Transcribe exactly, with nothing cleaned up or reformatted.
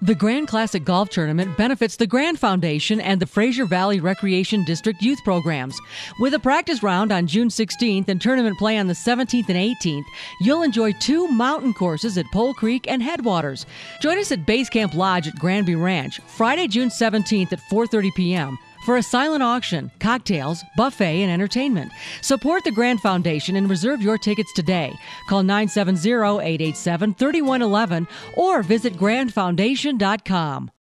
The Grand Classic Golf Tournament benefits the Grand Foundation and the Fraser Valley Recreation District youth programs. With a practice round on June sixteenth and tournament play on the seventeenth and eighteenth, you'll enjoy two mountain courses at Pole Creek and Headwaters. Join us at Base Camp Lodge at Granby Ranch, Friday, June seventeenth at four thirty p.m. for a silent auction, cocktails, buffet, and entertainment. Support the Grand Foundation and reserve your tickets today. Call nine seven zero, eight eight seven, three one one one or visit grand foundation dot com.